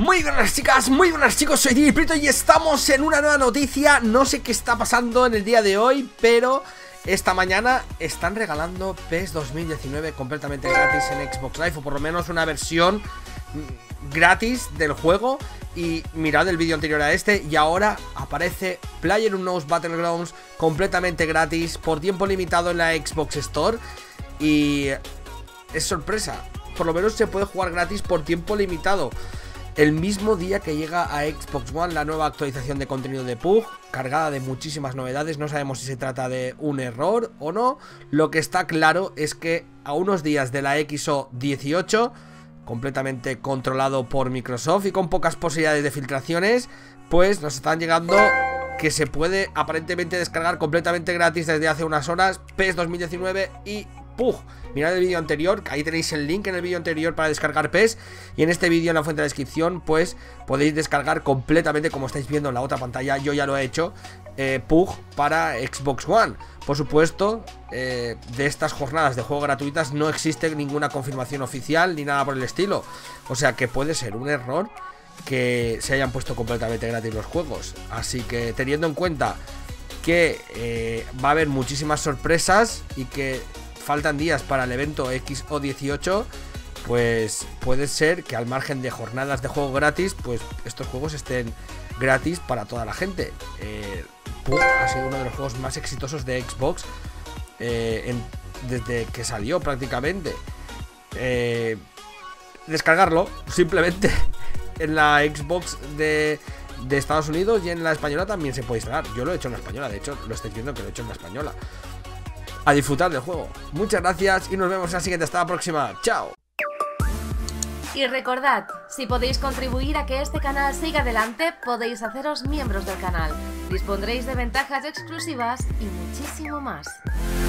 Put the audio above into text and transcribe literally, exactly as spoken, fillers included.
Muy buenas chicas, muy buenas chicos, soy Diprito y estamos en una nueva noticia. No sé qué está pasando en el día de hoy, pero esta mañana están regalando PES dos mil diecinueve completamente gratis en Xbox Live, o por lo menos una versión gratis del juego. Y mirad el vídeo anterior a este y ahora aparece PlayerUnknown's Battlegrounds completamente gratis por tiempo limitado en la Xbox Store. Y es sorpresa, por lo menos se puede jugar gratis por tiempo limitado el mismo día que llega a Xbox One la nueva actualización de contenido de P U B G, cargada de muchísimas novedades. No sabemos si se trata de un error o no. Lo que está claro es que a unos días de la X O dieciocho, completamente controlado por Microsoft y con pocas posibilidades de filtraciones, pues nos están llegando que se puede aparentemente descargar completamente gratis desde hace unas horas PES dos mil diecinueve y P U B G. Mirad el vídeo anterior, que ahí tenéis el link en el vídeo anterior para descargar PES. Y en este vídeo, en la fuente de la descripción, pues podéis descargar completamente, como estáis viendo en la otra pantalla, yo ya lo he hecho, eh, P U B G para Xbox One. Por supuesto, eh, de estas jornadas de juego gratuitas no existe ninguna confirmación oficial ni nada por el estilo. O sea que puede ser un error que se hayan puesto completamente gratis los juegos. Así que teniendo en cuenta que eh, va a haber muchísimas sorpresas y que faltan días para el evento X O dieciocho, pues puede ser que al margen de jornadas de juego gratis, pues estos juegos estén gratis para toda la gente. eh, P U B G ha sido uno de los juegos más exitosos de Xbox eh, en, desde que salió prácticamente. eh, Descargarlo simplemente en la Xbox de, de Estados Unidos, y en la española también se puede instalar. Yo lo he hecho en la española, de hecho lo estáis viendo que lo he hecho en la española. A disfrutar del juego. Muchas gracias y nos vemos en la siguiente. Hasta la próxima. Chao. Y recordad, si podéis contribuir a que este canal siga adelante, podéis haceros miembros del canal. Dispondréis de ventajas exclusivas y muchísimo más.